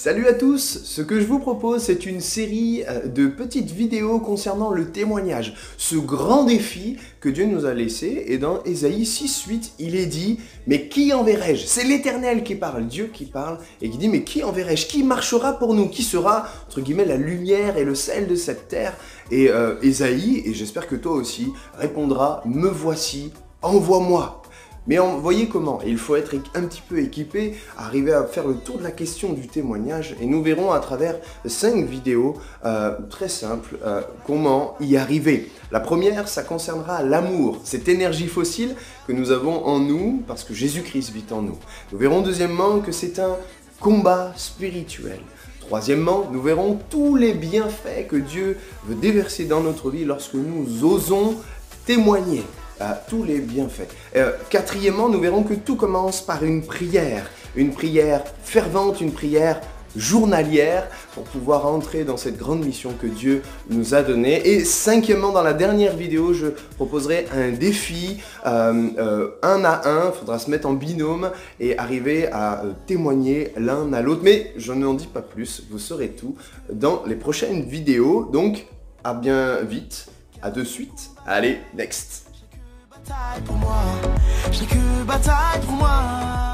Salut à tous, ce que je vous propose c'est une série de petites vidéos concernant le témoignage, ce grand défi que Dieu nous a laissé. Et dans Ésaïe 6:8 il est dit « Mais qui enverrai-je » C'est l'Éternel qui parle, Dieu qui parle et qui dit « Mais qui enverrai-je » Qui marchera pour nous? Qui sera, entre guillemets, la lumière et le sel de cette terre? Et Ésaïe, et j'espère que toi aussi, répondra « Me voici, envoie-moi » Mais voyez comment, il faut être un petit peu équipé, arriver à faire le tour de la question du témoignage, et nous verrons à travers 5 vidéos très simples comment y arriver. La première, ça concernera l'amour, cette énergie fossile que nous avons en nous, parce que Jésus-Christ vit en nous. Nous verrons deuxièmement que c'est un combat spirituel. Troisièmement, nous verrons tous les bienfaits que Dieu veut déverser dans notre vie lorsque nous osons témoigner. Tous les bienfaits. Quatrièmement, nous verrons que tout commence par une prière fervente, une prière journalière pour pouvoir entrer dans cette grande mission que Dieu nous a donnée. Et cinquièmement, dans la dernière vidéo, je proposerai un défi un à un. Il faudra se mettre en binôme et arriver à témoigner l'un à l'autre. Mais je n'en dis pas plus, vous saurez tout dans les prochaines vidéos. Donc, à bien vite, à de suite. Allez, next! Bataille pour moi, j'ai que bataille pour moi.